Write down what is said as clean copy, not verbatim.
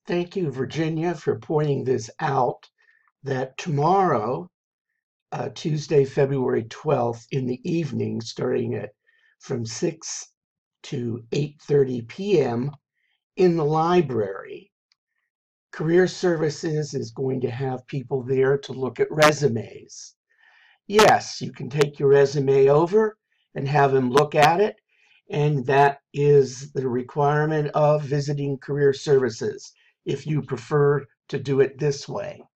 Thank you, Virginia, for pointing this out, that tomorrow, Tuesday, February 12th, in the evening, starting at from 6 to 8:30 p.m. in the library, Career Services is going to have people there to look at resumes. Yes, you can take your resume over and have them look at it, and that is the requirement of visiting Career Services if you prefer to do it this way.